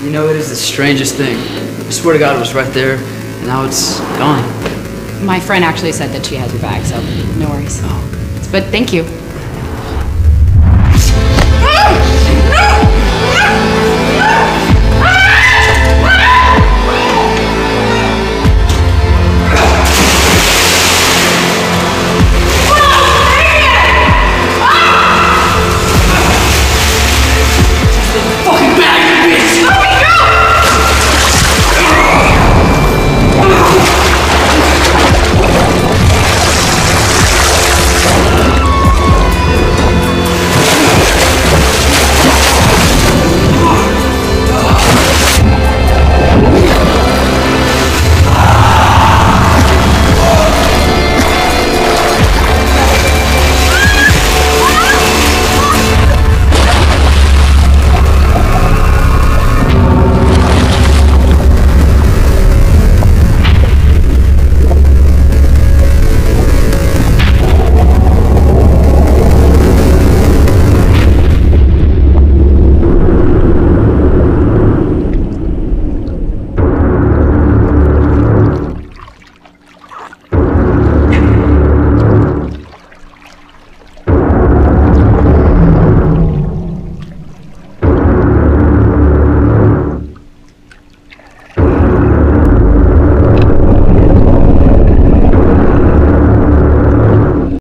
You know, it is the strangest thing. I swear to God it was right there, and now it's gone. My friend actually said that she has your bag, so no worries. Oh. But thank you.